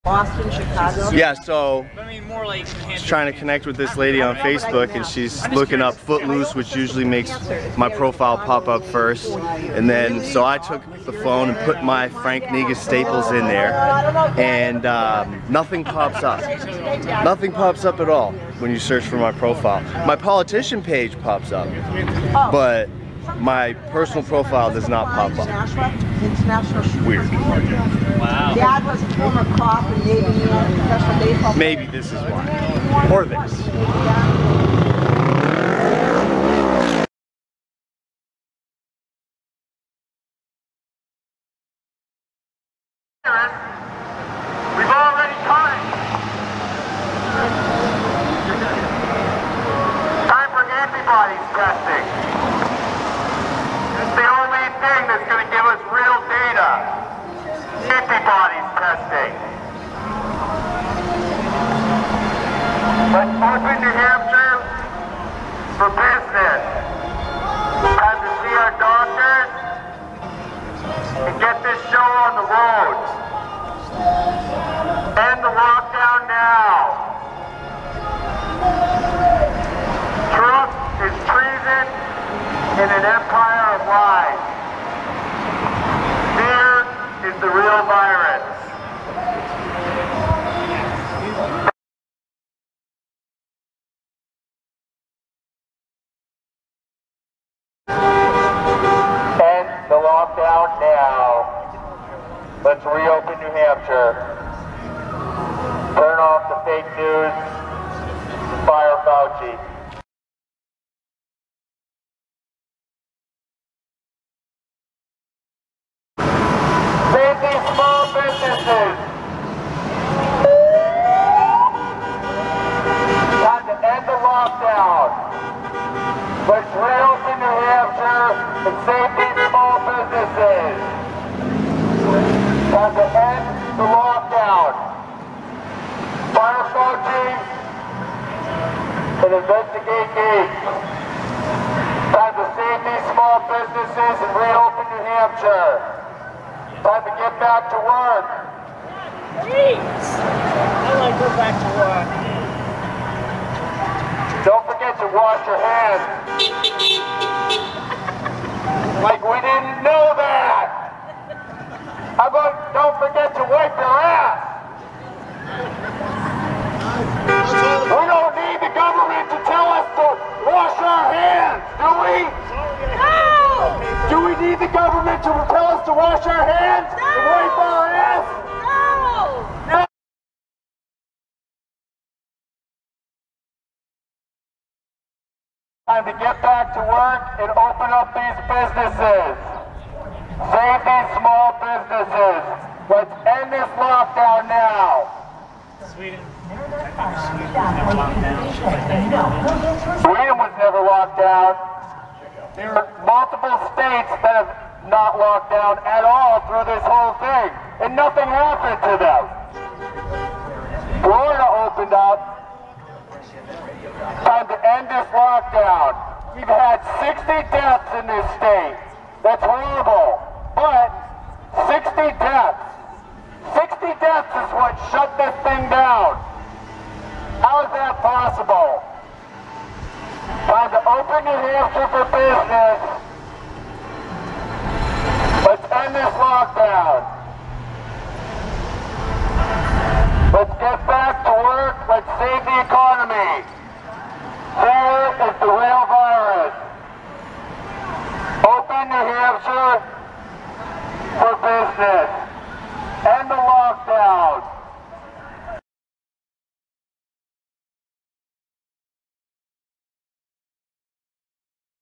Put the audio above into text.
Boston, Chicago? Yeah, so I mean, more like I was trying to connect with this lady on Facebook, and she's looking up Footloose, which usually makes my profile pop up first. And then, so I took the phone and put my Frank Negus staples in there, and nothing pops up. Nothing pops up at all when you search for my profile. My politician page pops up, but my personal profile does not pop up. Weird. wow. Dad was a former cop and maybe he had a professional baseball. Maybe this is why. Or this. We've already caught it. Time for antibodies testing. It's the only thing that's going to give us real data. Antibodies testing. Let's open New Hampshire for business. Time to see our doctors and get this show on the road. End the lockdown now. Truth is treason in an empire of lies. Fear is the real virus. End the lockdown now. Let's reopen New Hampshire. Turn off the fake news. Fire Fauci. Save these small businesses. Time to end the lockdown. Let's reopen New Hampshire and save these small businesses. Time to end the lockdown. Fire Fauci and investigate Gates. Time to save these small businesses and reopen New Hampshire. Time to get back to work. Jeez. I like to go back to work. Don't forget to wash your hands. Like we didn't know that. How about don't forget to wipe your ass? We don't need the government to tell us to wash our hands, do we? No! Do we need the government to tell us to wash our hands and wipe our ass? No! No. Time to get back to work and open up these businesses. Save these small businesses. Let's end this lockdown now. Sweden. Sweden was never locked down. Sweden was never locked down. There are multiple states that have not locked down at all through this whole thing, and nothing happened to them. Florida opened up. Time to end this lockdown. We've had 60 deaths in this state. That's horrible. But 60 deaths. 60 deaths is what shut this thing down. How is that possible? Time to open New Hampshire for business. Let's end this lockdown. Let's get back to work. Let's save the economy. Fear is the real virus. Open New Hampshire.